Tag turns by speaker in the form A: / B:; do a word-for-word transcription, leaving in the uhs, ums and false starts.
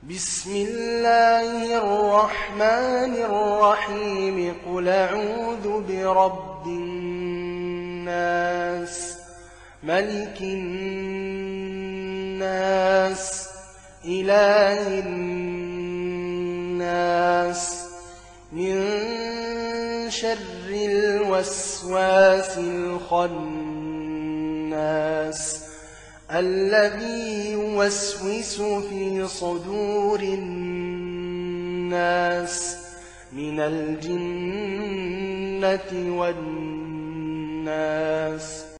A: بسم الله الرحمن الرحيم قل أعوذ برب الناس ملك الناس إله الناس من شر الوسواس الخناس الذي يوسوس في صدور الناس من الجنة والناس